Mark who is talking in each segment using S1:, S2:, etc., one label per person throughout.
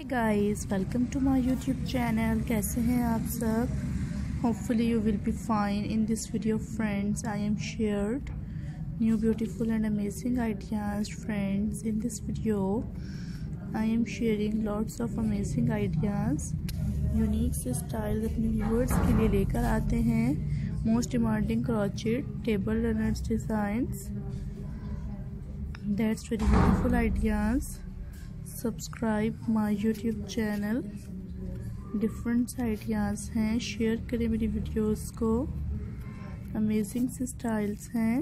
S1: Guys, welcome to my YouTube channel. कैसे हैं आप सब? Hopefully you will be fine. In this video friends, I am shared new beautiful and amazing ideas. Friends, in this video I am sharing lots of amazing ideas, unique से style अपने viewers के लिए लेकर आते हैं। Most demanding crochet table runners designs, that's very beautiful ideas. Subscribe my YouTube channel. Different ideas हैं, share करें मेरी वीडियोस को। अमेजिंग से स्टाइल्स हैं,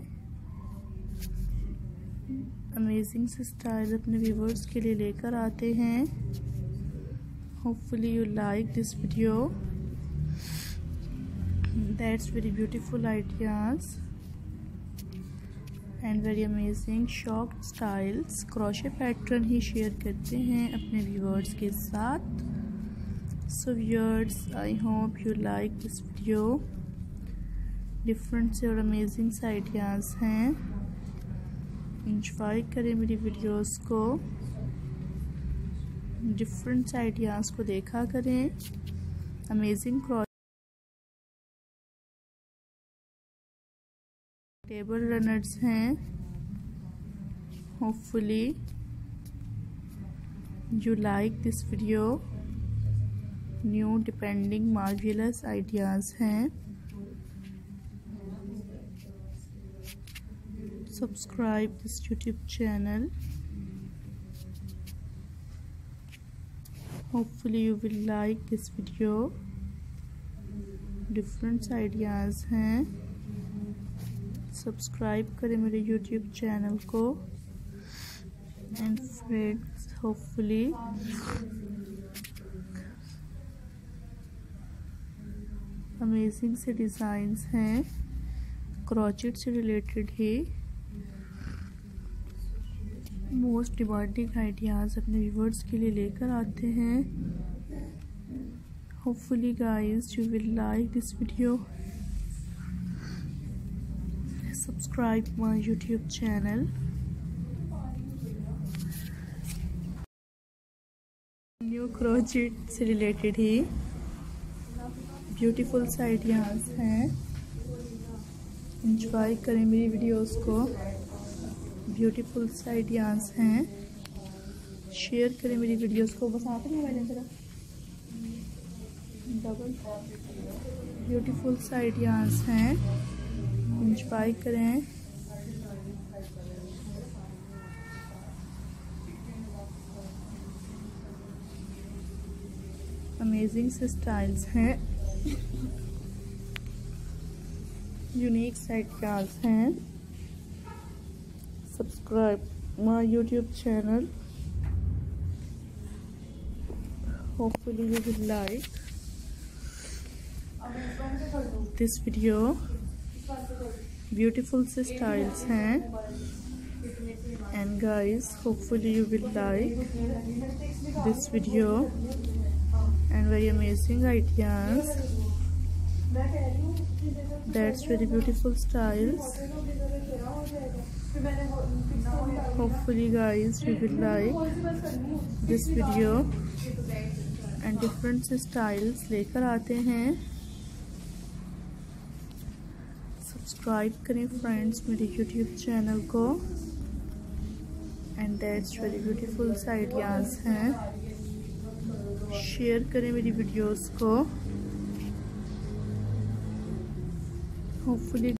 S1: अमेजिंग से स्टाइल अपने व्यूवर्स के लिए लेकर आते हैं। Hopefully you like this video. That's very beautiful ideas and very amazing short styles. Crochet pattern ही शेयर करते हैं अपने व्यूअर्स के साथ। So viewers, I hope you like this video. Different से और अमेजिंग से आइडियाज़ हैं, इंजॉय करें मेरी वीडियोस को। डिफरेंट से आइडियाज़ को देखा करें। अमेजिंग टेबल रनर्स हैं। Hopefully you like this video। New depending marvellous ideas हैं। Subscribe this YouTube channel. Hopefully you will like this video. Different ideas हैं, सब्सक्राइब करें मेरे यूट्यूब चैनल को। एंड फ्रेंड्स, होपफुली अमेजिंग से designs हैं, crochet से related ही। Most demanding ideas अपने व्यूवर्स के लिए लेकर आते हैं। Hopefully guys you will like this video. Subscribe my YouTube channel। New crochet से रिलेटेड ही ब्यूटीफुल आइडियाज़ हैं, इंजॉय करें मेरी वीडियोस को। ब्यूटीफुल आइडियाज़ हैं, शेयर करें मेरी वीडियोस को। बस आप ही मोबाइल जरा डबल ब्यूटीफुल आइडियाज़ हैं, इंजॉय करें। अमेजिंग से स्टाइल्स हैं, यूनिक आइडियाज़ हैं। Subscribe my YouTube channel. Hopefully you will like this video. Beautiful से स्टाइल्स हैं and guys, hopefully you will like this video and very amazing ideas. That's very beautiful styles. Hopefully guys you will like this video and different से styles लेकर आते हैं। Subscribe करें friends मेरे YouTube channel को। And that's very beautiful ideas हैं, share करें मेरी वीडियोस को। होपफुली